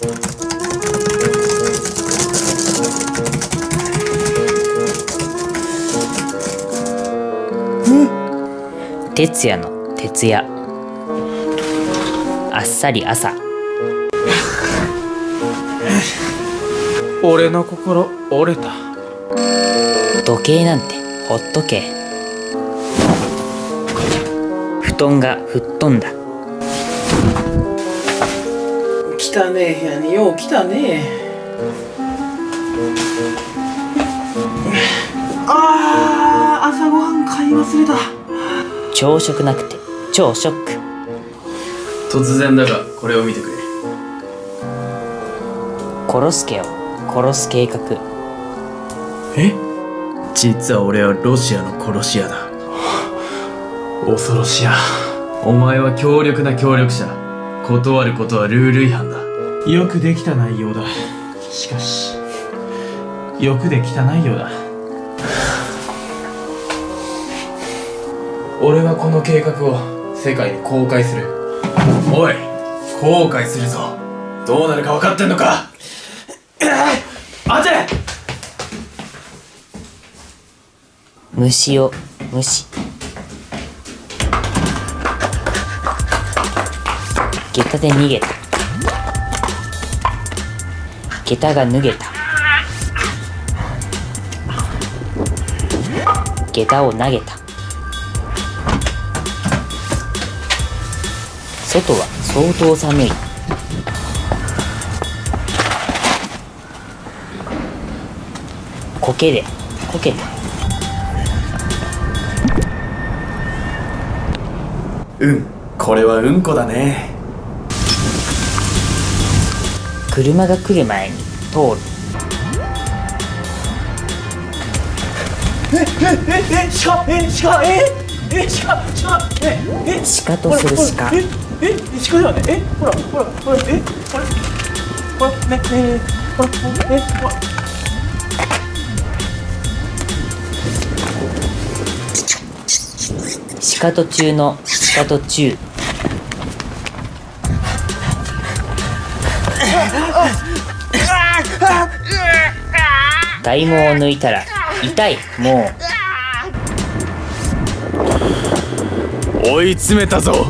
徹夜の徹夜、あっさり朝。 俺の心折れた。 時計なんてほっとけ。布団が吹っ飛んだ。 汚ねえ部屋によう来たね。朝ごはん買い忘れた。 朝食なくて超ショック。 突然だがこれを見てくれ。 コロスケを殺す計画。 え？実は俺はロシアの殺し屋だ。恐ろしや。お前は強力な協力者。断ることはルール違反だ。よくできた内容だ。しかしよくできた内容だ。俺はこの計画を世界に公開する。おい、後悔するぞ。どうなるか分かってんのか。待て。 虫を無視。下駄で逃げた。下駄が脱げた。下駄を投げた。外は相当寒い。苔でこけた。 これはうんこだね。 車が来る前に通る。鹿とする鹿。 鹿だよね。ほら、これ、ほら、ね、ほら、ほら。 鹿と中の鹿と中。体毛を抜いたら痛い。もう追い詰めたぞ。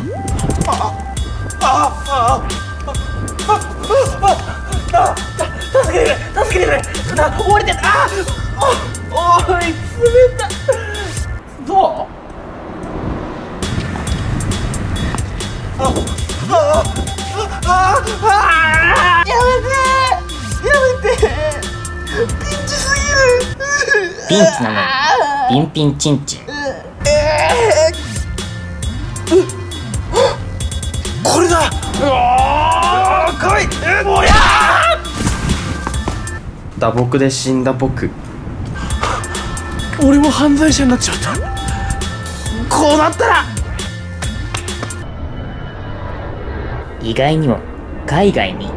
助けてくれ、助けてくれ。折れてた。追い詰めた。どう？やめてピンチすぎる。 ピンチなのにピンピンチンチン。 これだ。来い。おりゃ打撲で死んだ僕。俺も犯罪者になっちゃった。こうなったら意外にも海外に。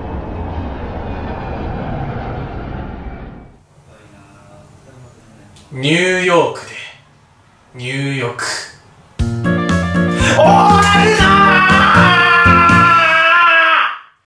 ニューヨークで入浴。おーい